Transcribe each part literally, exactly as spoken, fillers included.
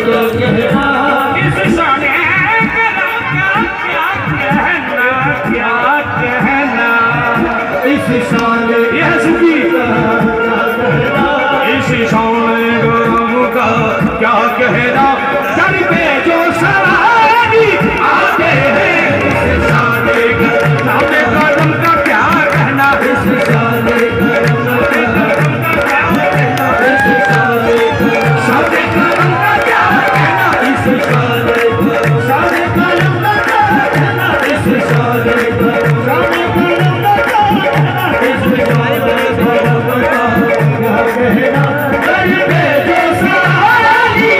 क्या कहना सर पे जो सवारी आते हैं इस शादी सामने कदम का क्या कहना इस शादी सामने कदम का क्या कहना इस शादी सामने कदम का क्या कहना इस शादी सामने कदम का क्या कहना इस शादी क्या कहना सर पे जो सवारी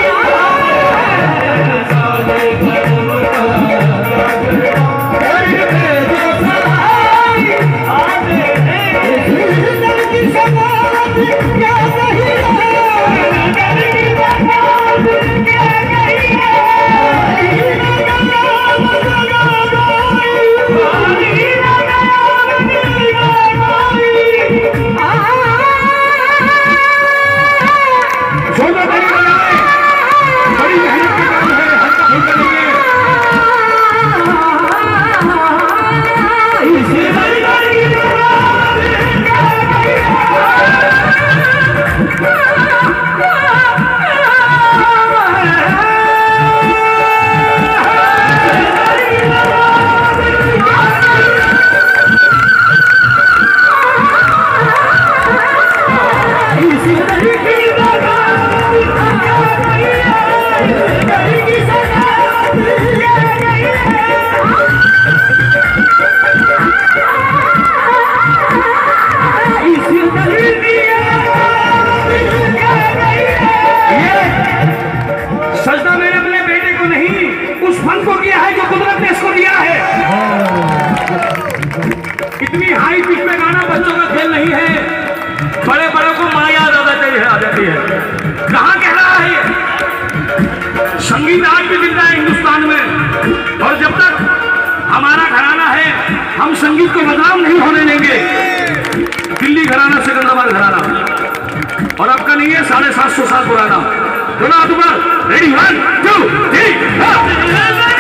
संगीत आज भी जिंदा है हिंदुस्तान में और जब तक हमारा घराना है हम संगीत को बदनाम नहीं होने देंगे। दिल्ली घराना सिकंदराबाद घराना और आपका नहीं है साढ़े सात सौ साल पुराना। दोनों हाथ ऊपर, ready, one two three.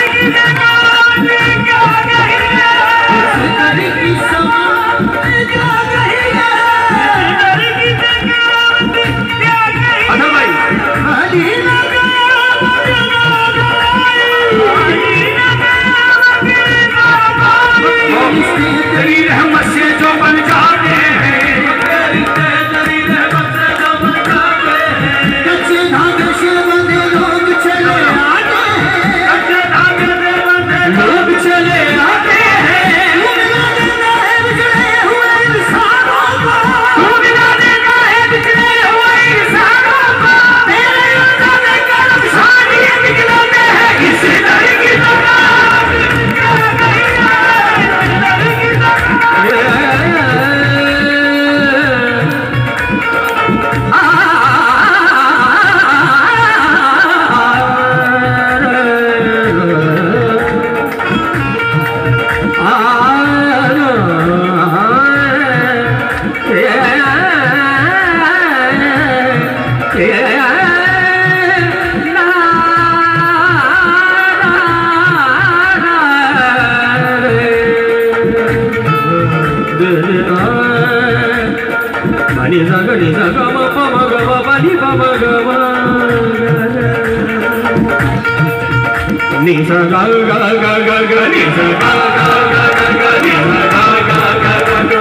Ni sa ga ga ga ga ga ni sa ga ga ga ga ga ni sa ga ga ga ga ga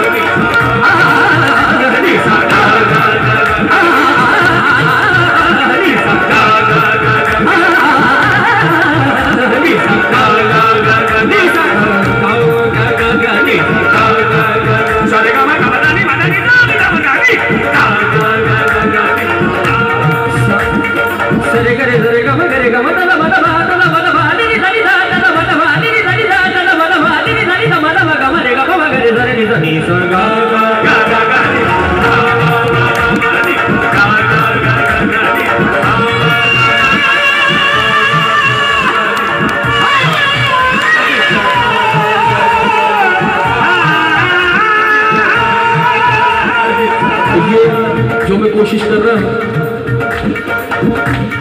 ni sa ga ga ga ga ni sa ga ga ga ga ni sa ga ga ga ga ni sa ga ga ga ga ni sa ga ga ga sa re ga ma ga ma da ni ma da ni da ni da ma ga ni ga ga ga ga ga sa re ga re sa re ga ma ga re ga ma da la ma da ma da la ma da ma ni ni da ni da da ma da ma ni ni da ni da da ma da ma ni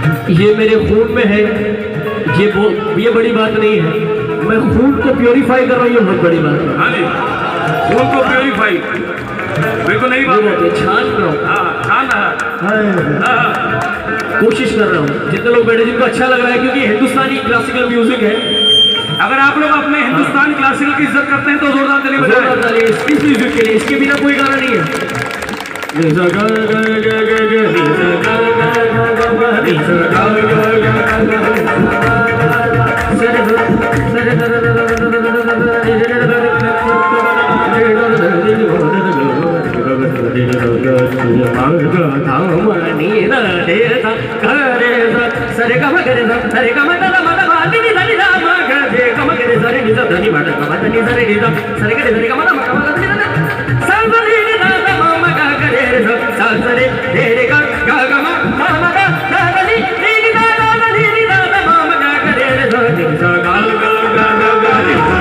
ये मेरे खून में है, ये वो ये बड़ी बात नहीं है। मैं खून को प्योरीफाई कर रहा हूँ, ये बहुत बड़ी बात है। हाँ जी, खून को प्योरीफाई बिल्कुल नहीं बात है। छान रहा हूँ, हाँ छान रहा, कोशिश कर रहा हूँ। जितने लोग बैठे जिनको अच्छा लग रहा है, क्योंकि हिंदुस्तानी क्लासिकल म्यूजिक है। अगर आप लोग अपने हिंदुस्तान क्लासिकल की इज्जत करते हैं तो जोरदार ताली बजाएं। इस म्यूजिक के लिए, इसके बिना कोई गाना नहीं है। सरे का मगरे सरे का मगरे मानी नी नी रा मगरे का मगरे सरे नी धनी माटा का माटा नी सरे नी सरे के सरे का माटा माटा माटा नी सरे नी रा मा मा का करे सा सरे रे रे का का का मा मा मा का सा नी नी नी रा रा नी नी रा मा मा का करे सा नी सा गा गा गा गा गा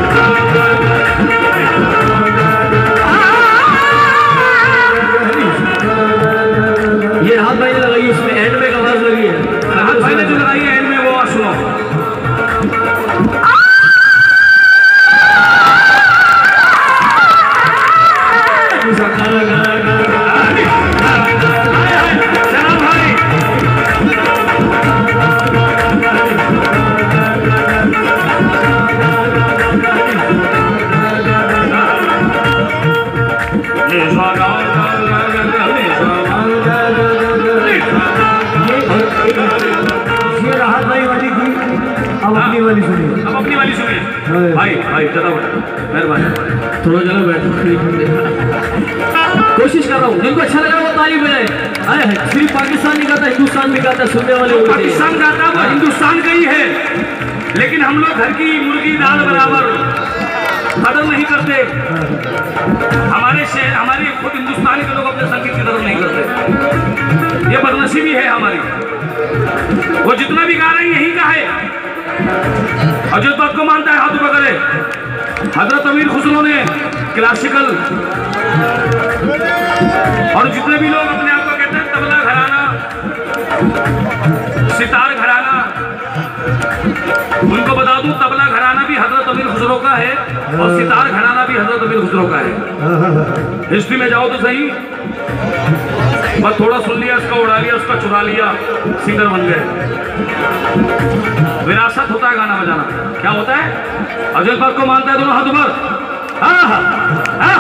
ये राहत भाई ने लगाई, उसमें एंड में आवाज लगी है। राहत भाई ने जो लगाई है एंड में, वो आवाज सुनो। अब अपनी वाली सुनिए, अब अपनी वाली सुनिए। भाई भाई चलो मेहरबानी, थोड़ा जरा बैठो। कोशिश कर रहा हूँ, जिनको अच्छा लगा वो ताली बजाए। अरे सिर्फ पाकिस्तान नहीं गाता, हिंदुस्तान भी गाता, सुनने वाले पाकिस्तान गाता वो हिंदुस्तान का ही है, लेकिन हम लोग घर की मुर्गी दाल बराबर कदर नहीं करते। हमारे शहर हमारी खुद हिंदुस्तान के लोग अपने संगीत की कदर नहीं करते, ये बदनसीबी है हमारी। वो जितना भी गा रहे हैं यही का है, और जो बात को मानता है हाथ पकड़े। हजरत अमीर खुसरो ने क्लासिकल, और जितने भी लोग अपने आप को कहते हैं तबला घराना, सितार घराना, उनको बता दूं तबला घराना भी हजरत अमीर खुसरो का है और सितार घराना भी हजरत अमीर खुसरो का है। हिस्ट्री में जाओ तो सही, बस थोड़ा सुन लिया, इसका उड़ा लिया, उसका चुरा लिया, सिंगर बन गए। विरासत होता है गाना बजाना, क्या होता है? और जिस बात को मानता है दोनों हाथ ऊपर। हाँ हाँ हाँ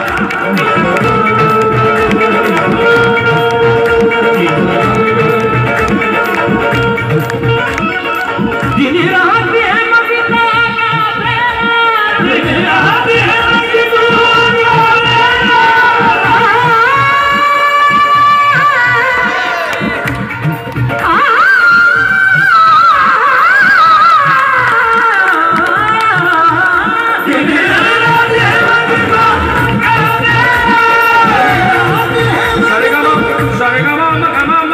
Come on.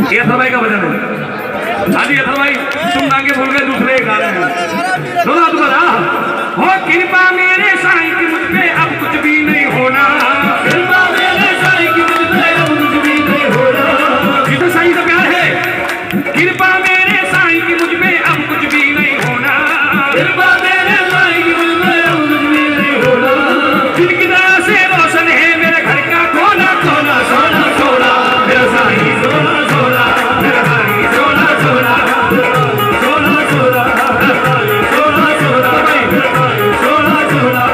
ये अथर भाई का भजन है। हाँ जी अथर भाई, तुम आगे भूल गए, दूसरे गा रहे हैं। सुना तुम्हारा हो कृपा मेरे साईं की मुझ पे अब कुछ भी नहीं होना, कृपा मेरे साईं की मुझ पे अब कुछ भी नहीं होना। जिसे साईं से प्यार है, कृपा मेरे साईं की मुझ पे अब कुछ भी नहीं होना, कृपा मेरे साईं की मुझ पे अब कुछ भी नहीं होना। जिनकी दया से रोशन है मेरे घर का कोना कोना, सोना सोना मेरा साईं, सोना सोना मेरा साईं, सोना सोना सोना सोना सोना सोना सोना सोना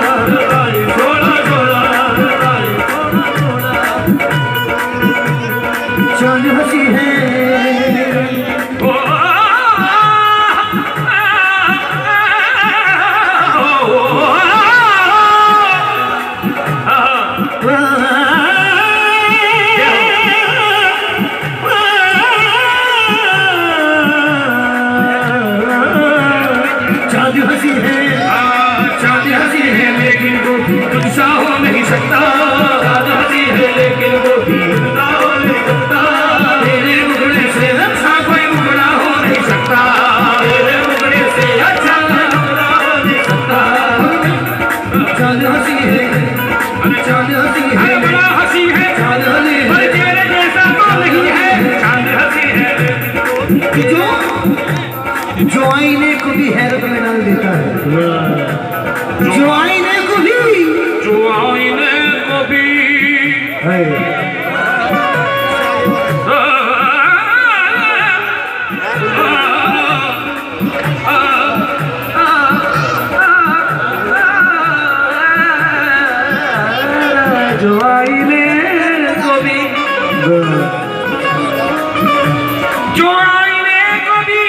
चांद हंसी है जो आईने को भी हैरत में डाल देता है, जो आईने को भी जो आईने को भी जो आईने को भी जो आईने को भी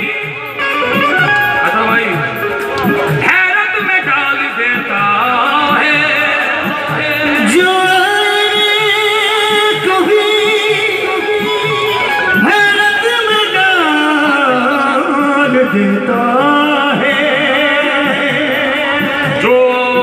अच्छा भाई हैरत में डाल देता है, जो आईने को भी हैरत में डाल देता है, जो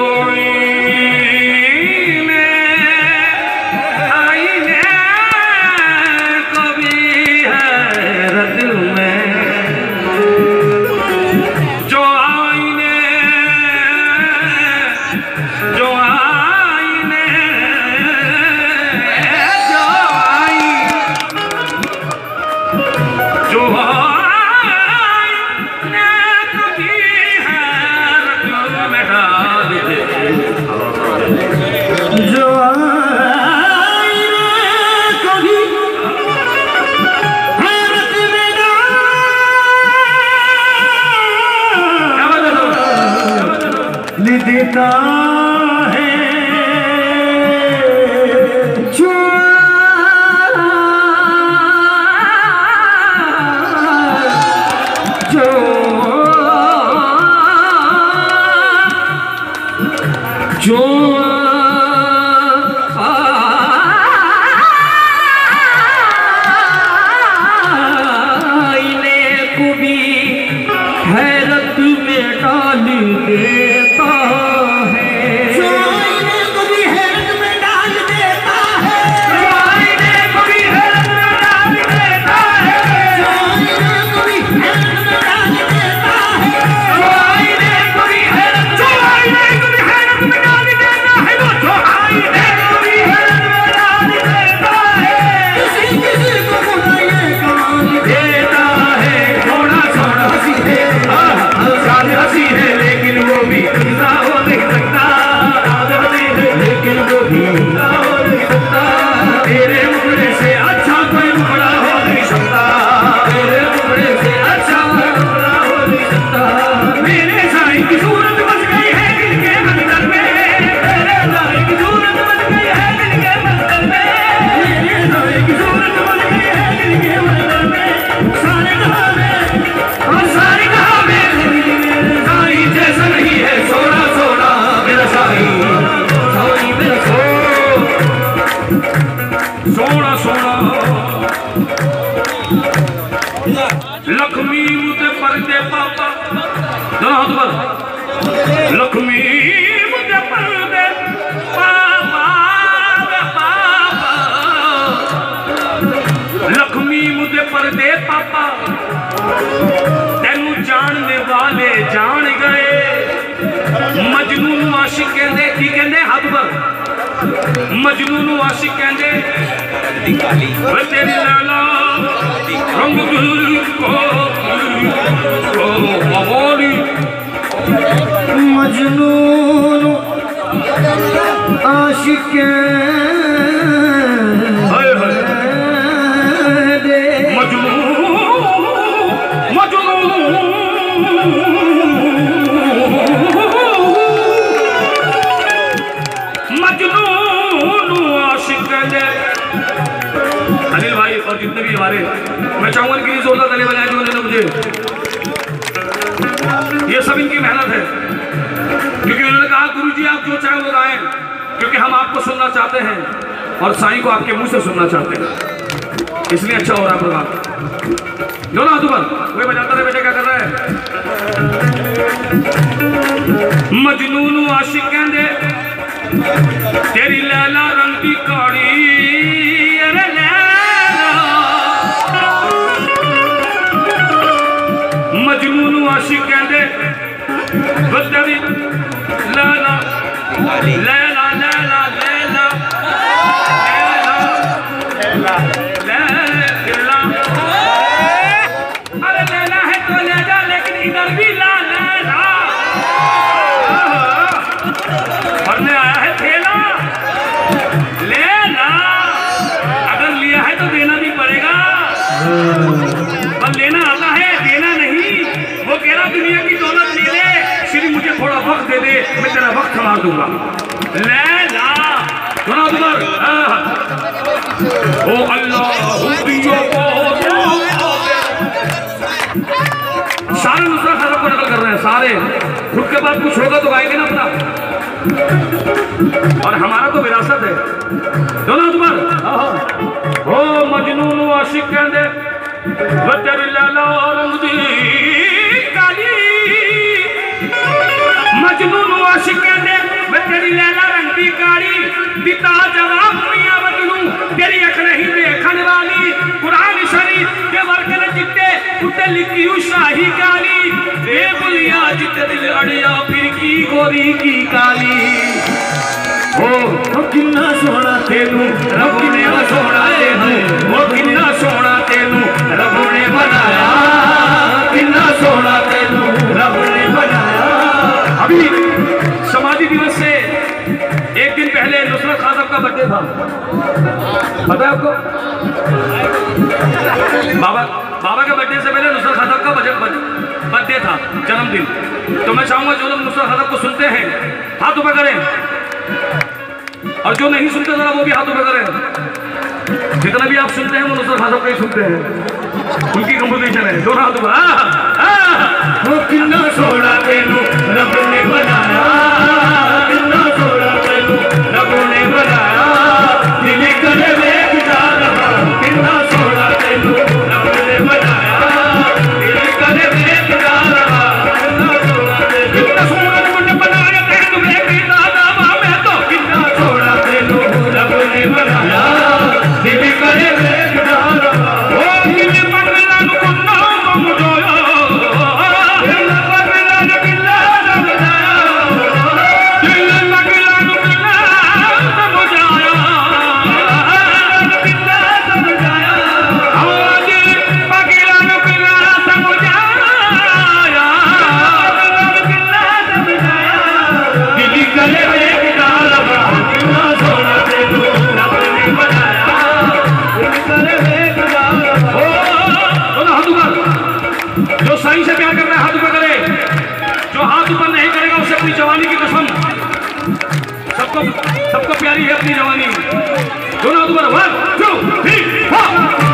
देता है, जो जो जो आईने को भी हैरत में डाल देता है, जो आईने को भी हैरत में डाल देता है, जो आईने को भी हैरत में डाल देता है, जो आईने को भी हैरत में डाल देता है, जो आईने को भी हैरत जो आईने को भी हैरत में डाल देता है, वो जो आईने को भी हैरत में डाल देता है, किसी किसी को बुलाए कमाल देता है। थोड़ा थोड़ा हंसी है, सारी हंसी है लेकिन वो भी ऐसा हो नहीं सकता, हंसी है लेकिन वो भी ऐसा हो नहीं सकता, तेरे मुखड़े से अच्छा कोई मुखड़ा हो नहीं सकता, तेरे मुखड़े से अच्छा कोई मुखड़ा हो नहीं सकता। मेरे साईं की सूरत बस गई है दिल के मंदिर में, मेरे साईं की सूरत बस गई है दिल के मंदिर में, मेरे साईं की सूरत बस गई है दिल के मंदिर में। सारे जहां में और सारे जहां में मेरे साईं जैसा नहीं है, सोना सोना मेरा साईं, साईं मेरा सो सोना सोना। लक्ष्मी मुझे पर्दे पापा दोनों हाथ पर, लक्ष्मी मुझे पर्दे पापा पापा, लक्ष्मी मुझे पर दे पापा तेनू जानने वाले जान गए। मजनू नू आशिक कहंदे की कहंदे हद पर मजनू नू आशिक कहंदे ओए तेरी लैला रंग दिल को मवाली मजनू नू आशिक हाय हाय मजनू मजनू अनिल भाई और जितने भी हमारे, मैं चाहूंगा कि जोरदार ताली बजाएं जो उन्होंने मुझे, ये सब इनकी मेहनत है। क्योंकि उन्होंने कहा गुरुजी आप जो चाहें वो गाएं, क्योंकि हम आपको सुनना चाहते हैं और साईं को आपके मुंह से सुनना चाहते हैं, इसलिए अच्छा हो रहा है प्रोग्राम। दोनों हाथ ऊपर, वही बजाता रहे बेटे, क्या कर रहा है? मजनून आशिक कहंदे तेरी लैला रंग दी काड़ी, अरे लैला मजनून आशिक कहंदे तेरी लैला लैला लैला लैला लैला लैला अरे लैला है तो लैला, लेकिन इधर भी ला लैला पढ़ने आया है थेला लेना, अगर लिया है तो देना भी पड़ेगा। पर लेना आता है देना नहीं। वो कह रहा दुनिया की दौलत ले ले, श्री मुझे थोड़ा वक्त दे दे, मैं तेरा वक्त संभाल दूंगा। लेना सुना तुम्हार ओ अल्लाह सारे नुसरत खजब को नकल कर रहे हैं सारे। खुद के बाद कुछ होगा तो गाएंगे ना अपना, और हमारा तो विरासत है। दोनों तुम्हार ओ मजनून आशिक कहंदे तेरी लैला रंग दी काली, मजनून आशिक कहंदे तेरी लैला रंग दी काली, दिता जवाब मियां मजनू तेरी अख नहीं देखने वाली। कुरान शरीफ के वर्कन जिते उते लिखी शाही काली, ए बुलिया जिते दिल अड़िया फिर की गोरी की काली। ओ किन्ना सोना तेनू रब ने सोना तेनू, ओ किन्ना सोना तेनू रब ने बनाया, किन्ना सोना तेनू रब ने बनाया। अभी समाधि दिवस से एक दिन पहले नुसरत खान साहब का बर्थडे था, पता है आपको? बाबा बाबा के बर्थडे से पहले नुसरत खान साहब का बर्थडे था, जन्मदिन। तो मैं चाहूंगा जो लोग नुसरत खान साहब को सुनते हैं हाथ ऊपर करें, और जो नहीं सुनते जरा वो भी हाथ ऊपर करें। जितना भी आप सुनते हैं वो नुसरत खान साहब का ही सुनते हैं, उनकी कंपोजिशन है। दोनों हाथ ऊपर। वो किन्ना सोना तेनू रब ने बनाया, किन्ना सोना तेनू रब ने बनाया, दिल करे वेख जा रहा, किन्ना सोना तेनू रब ने बनाया, दिल करे वेख जा रहा, किन्ना सोना तेनू, किन्ना सोना रब ने बनाया, तेनू वेख जा रहा, मैं तो किन्ना सोना तेनू रब ने बनाया, दिल करे वेख जा रहा। ओ दिल पगला नु कुन्ना समझोया, दिल पगला नु किला समझाया, दिल पगला नु किला समझाया, किला समझाया, ओ दिल पगला नु किला समझाया, किला समझाया, दिल करे वेख जा रहा, किन्ना सोना तेनू रब ने बनाया, दिल करे वेख जा रहा। ओ दोनों हाथ ऊपर, जो साईं से प्यार कर रहा है हाथ ऊपर करे, जो हाथ ऊपर नहीं करेगा उसे अपनी जवानी की कसम। सबको सबको प्यारी है अपनी जवानी। दोनों हाथ ऊपर, वन टू थ्री फोर।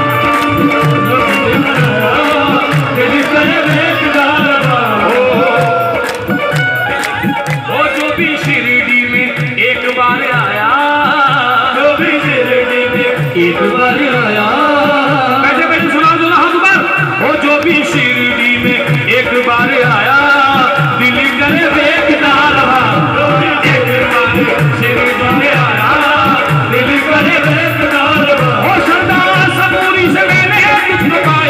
वो जो भी शिरडी में एक बार आया, जो भी शिरडी में एक बार आया, बैठे बैठे सुना दोनों हाथ ऊपर। वो जो भी शिरडी में एक बार आया, दिल करे देखता रहा, एक बार शिरडी में आया, दिल करे देखता रहा। वो सरदार सबूरी से मैंने कुछ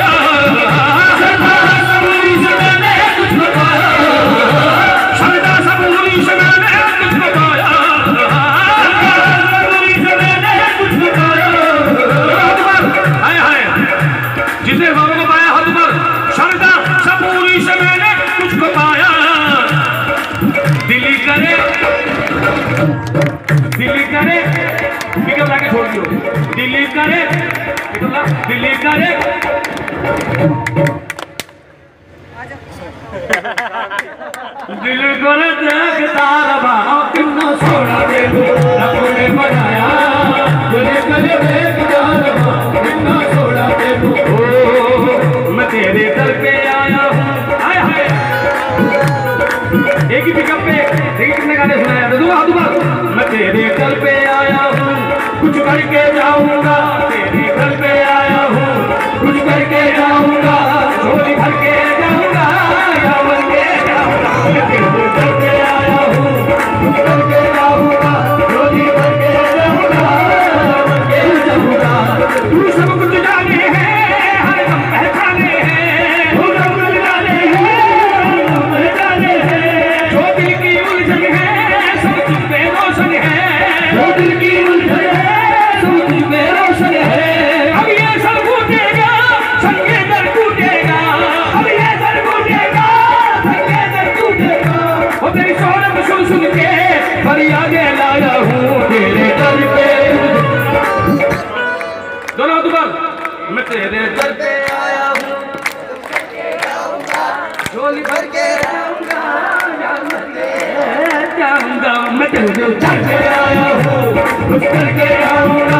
दिल्ली करे दिल करे देखता रहा कितना सोना दे रब ने बनाया दिल करे देखता रहा कितना सोना दे ओ मैं तेरे दर पे आया हूँ हाय हाय एक ही पिकअप पे देखिए कितने गाने सुनाया था दुआ दुआ मैं तेरे दर पे आया हूँ कुछ करके जाऊंगा तेरे घर पे आया हूँ कुछ करके जाऊंगा झोली भर के जाऊंगा या बन के जाऊंगा मैं तेरे घर पे आया हूँ कुछ करके जाऊंगा झोली भर के जाऊंगा या बन के जाऊंगा तू सब कुछ जाने हैं हर दम पहचाने हैं तू सब कुछ जाने हैं हर दम पहचाने हैं जो दिल की उलझन है सब तुझ पे रोशन है जो दिल की उलझन है रोशन है अब ये सर टूटेगा संगे दर टूटेगा अब ये सर टूटेगा संगे दर टूटेगा वो तेरी शौरत सुन सुन के बड़ी आगे लाया हूँ तेरे दर पे दोनों दुबार मैं तेरे दर पे आया हूँ झोली भर के जाऊंगा जाऊंगा मैं तेरे दर पे आया हूँ कुछ करके आऊंगा